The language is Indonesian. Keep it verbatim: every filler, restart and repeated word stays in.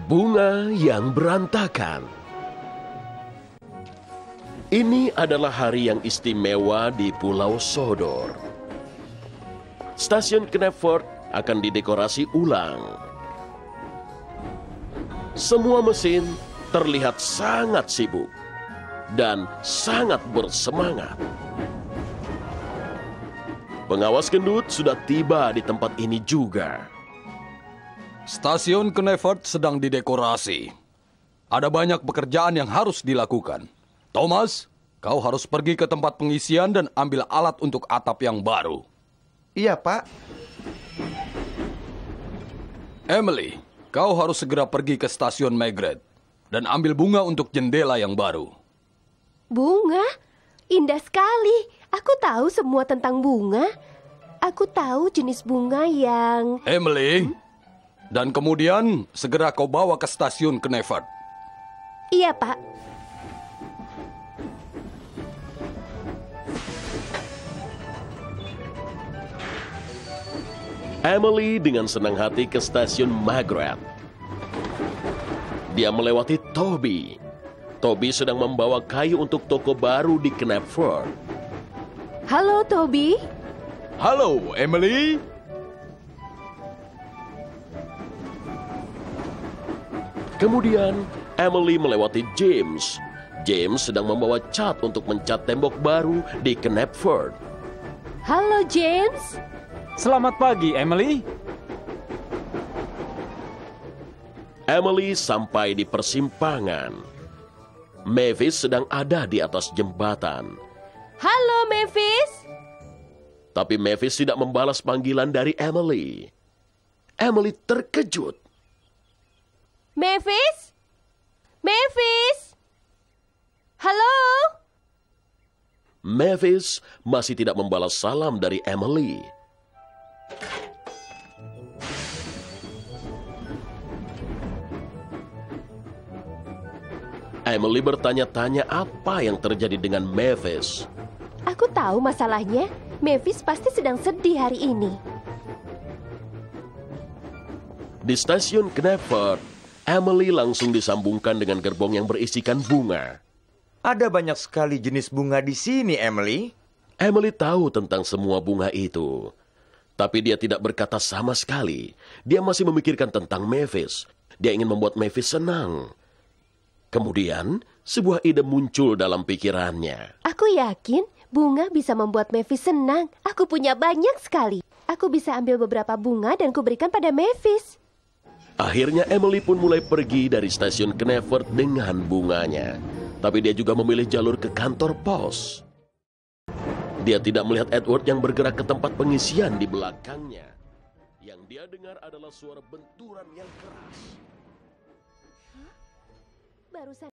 Bunga yang berantakan. Ini adalah hari yang istimewa di Pulau Sodor. Stasiun Knepford akan didekorasi ulang. Semua mesin terlihat sangat sibuk dan sangat bersemangat. Pengawas gendut sudah tiba di tempat ini juga. Stasiun Knepford sedang didekorasi. Ada banyak pekerjaan yang harus dilakukan. Thomas, kau harus pergi ke tempat pengisian dan ambil alat untuk atap yang baru. Iya, Pak. Emily, kau harus segera pergi ke stasiun Magret dan ambil bunga untuk jendela yang baru. Bunga? Indah sekali. Aku tahu semua tentang bunga. Aku tahu jenis bunga yang... Emily, hmm? Dan kemudian segera kau bawa ke stasiun Knepford. Iya, Pak. Emily dengan senang hati ke stasiun Magret. Dia melewati Toby. Toby sedang membawa kayu untuk toko baru di Knepford. Halo, Toby. Halo, Emily. Kemudian, Emily melewati James. James sedang membawa cat untuk mencat tembok baru di Knepford. Halo, James. Selamat pagi, Emily. Emily sampai di persimpangan. Mavis sedang ada di atas jembatan. Halo, Mavis. Tapi Mavis tidak membalas panggilan dari Emily. Emily terkejut. Mavis? Mavis? Halo? Mavis masih tidak membalas salam dari Emily. Emily bertanya-tanya apa yang terjadi dengan Mavis. Aku tahu masalahnya. Mavis pasti sedang sedih hari ini. Di stasiun Knepford, Emily langsung disambungkan dengan gerbong yang berisikan bunga. Ada banyak sekali jenis bunga di sini, Emily. Emily tahu tentang semua bunga itu. Tapi dia tidak berkata sama sekali. Dia masih memikirkan tentang Mavis. Dia ingin membuat Mavis senang. Kemudian, sebuah ide muncul dalam pikirannya. Aku yakin bunga bisa membuat Mavis senang. Aku punya banyak sekali. Aku bisa ambil beberapa bunga dan kuberikan pada Mavis. Akhirnya Emily pun mulai pergi dari stasiun Knepford dengan bunganya. Tapi dia juga memilih jalur ke kantor pos. Dia tidak melihat Edward yang bergerak ke tempat pengisian di belakangnya. Yang dia dengar adalah suara benturan yang keras. Barusan